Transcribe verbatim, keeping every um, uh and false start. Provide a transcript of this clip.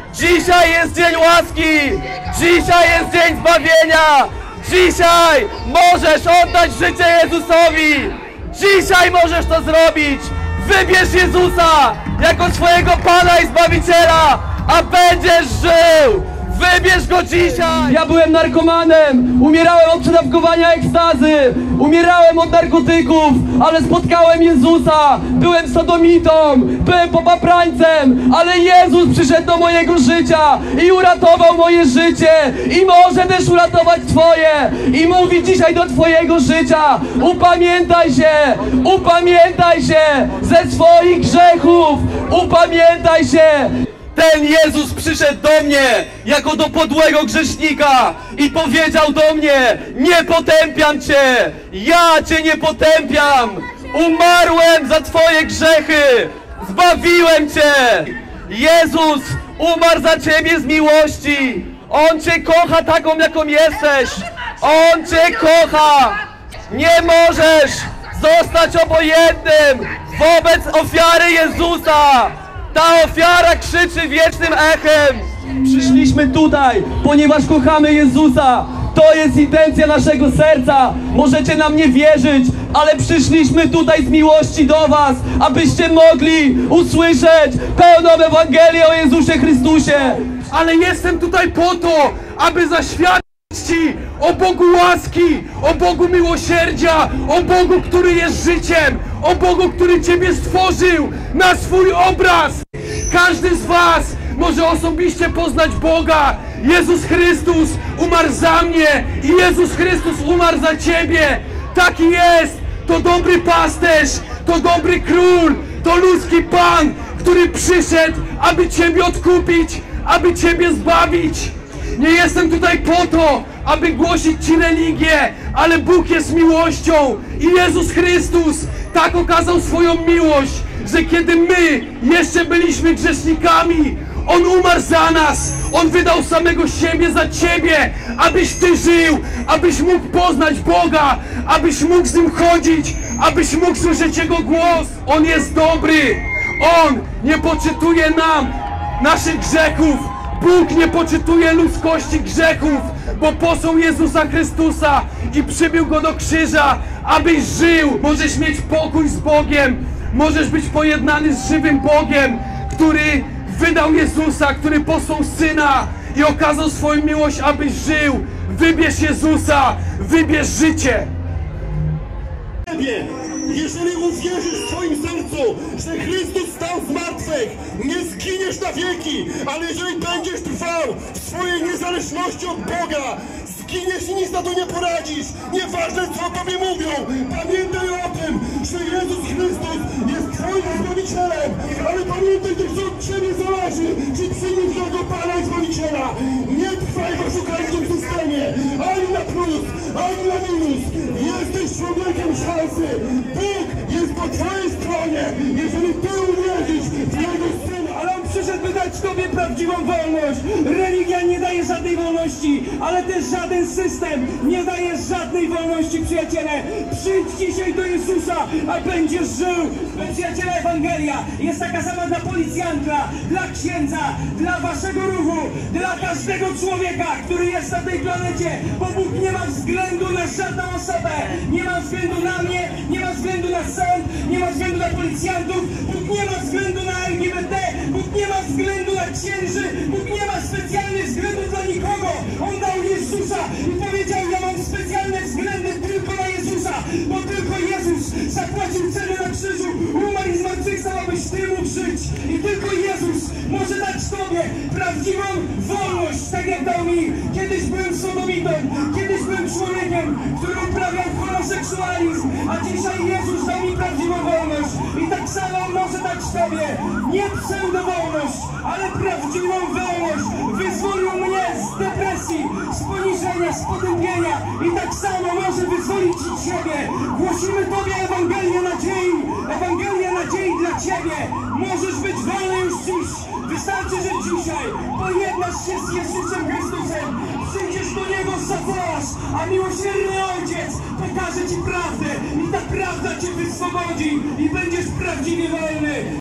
Dzisiaj jest dzień łaski! Dzisiaj jest dzień zbawienia! Dzisiaj możesz oddać życie Jezusowi! Dzisiaj możesz to zrobić! Wybierz Jezusa jako swojego Pana i Zbawiciela, a będziesz żył! Wybierz Go dzisiaj! Ja byłem narkomanem, umierałem od przedawkowania ekstazy, umierałem od narkotyków, ale spotkałem Jezusa, byłem sodomitą, byłem popaprańcem, ale Jezus przyszedł do mojego życia i uratował moje życie i może też uratować Twoje i mówi dzisiaj do Twojego życia: upamiętaj się, upamiętaj się ze swoich grzechów, upamiętaj się! Ten Jezus przyszedł do mnie jako do podłego grzesznika i powiedział do mnie: nie potępiam Cię, ja Cię nie potępiam, umarłem za Twoje grzechy, zbawiłem Cię. Jezus umarł za Ciebie z miłości, On Cię kocha taką, jaką jesteś, On Cię kocha. Nie możesz zostać obojętnym wobec ofiary Jezusa. Ta ofiara krzyczy wiecznym echem. Przyszliśmy tutaj, ponieważ kochamy Jezusa. To jest intencja naszego serca. Możecie nam nie wierzyć, ale przyszliśmy tutaj z miłości do was, abyście mogli usłyszeć pełną Ewangelię o Jezusie Chrystusie. Ale jestem tutaj po to, aby zaświadczyć Ci o Bogu łaski, o Bogu miłosierdzia, o Bogu, który jest życiem, o Bogu, który Ciebie stworzył na swój obraz. Każdy z was może osobiście poznać Boga. Jezus Chrystus umarł za mnie i Jezus Chrystus umarł za Ciebie. Taki jest. To dobry pasterz, to dobry król, to ludzki Pan, który przyszedł, aby Ciebie odkupić, aby Ciebie zbawić. Nie jestem tutaj po to, aby głosić Ci religię, ale Bóg jest miłością i Jezus Chrystus tak okazał swoją miłość, że kiedy my jeszcze byliśmy grzesznikami, On umarł za nas, On wydał samego siebie za Ciebie, abyś Ty żył, abyś mógł poznać Boga, abyś mógł z Nim chodzić, abyś mógł słyszeć Jego głos. On jest dobry, On nie poczytuje nam naszych grzechów. Bóg nie poczytuje ludzkości grzechów, bo posłał Jezusa Chrystusa i przybił Go do krzyża, abyś żył. Możesz mieć pokój z Bogiem, możesz być pojednany z żywym Bogiem, który wydał Jezusa, który posłał Syna i okazał swoją miłość, abyś żył. Wybierz Jezusa, wybierz życie. Jeżeli uwierzysz w swoim sercu, że Chrystus stał z martwych, nie zginiesz na wieki, ale jeżeli będziesz trwał w swojej niezależności od Boga, zginiesz i nic na to nie poradzisz. Nieważne, co tobie mówią, pamiętaj o tym, że Jezus Chrystus jest twoim Zbawicielem, ale pamiętaj też, co od ciebie zależy, czy przyjmiesz Go Pana i Zbawiciela. Nie trwaj w oszukańczym systemie, ani na plus, ani na minus. Jesteś człowiekiem szansy. Bóg jest po twojej stronie, jeżeli ty uwierzysz w Jego Syna. Ale On przyszedł, by dać Tobie prawdziwą wolność. Religia nie daje żadnej wolności, ale też żaden system nie daje żadnej wolności, przyjaciele. Przyjdź dzisiaj do Jezusa, a będziesz żył. Przyjaciele, Ewangelia jest taka sama dla policjanta, dla księdza, dla waszego ruchu, dla każdego człowieka, który jest na tej planecie, bo Bóg nie ma względu na żadną osobę, nie ma względu na mnie, nie ma względu na sąd, nie ma względu na policjantów, Bóg nie ma względu na L G B T, Bóg nie ma względu na księży, Bóg nie ma specjalnych względów dla nikogo. On dał Jezusa i powiedział: ja mam specjalne względy tylko na Jezusa, bo tylko Jezus zapłacił cenę na krzyżu, umarł i zmartwychwstał, abyś ty mógł żyć. I tylko Jezus może dać Tobie prawdziwą wolność, tak jak dał mi. Kiedyś byłem sodomitą, kiedyś byłem człowiekiem, który uprawiał homoseksualizm, a dzisiaj Jezus dał mi prawdziwą wolność. I tak samo może dać Tobie nie pseudowolność, ale prawdziwą wolność. Wyzwolił mnie z depresji, z poniżenia, z potępienia i tak samo może wyzwolić Ciebie. Głosimy Tobie Ewangelię nadziei, Ewangelię nadziei dla Ciebie. Możesz być wolny już dziś. Wystarczy, że dzisiaj pojednasz się z Jezusem Chrystusem, przyjdziesz do Niego, zawołasz, a miłosierny Ojciec pokaże Ci prawdę i ta prawda Cię wyswobodzi i będziesz prawdziwie wolny.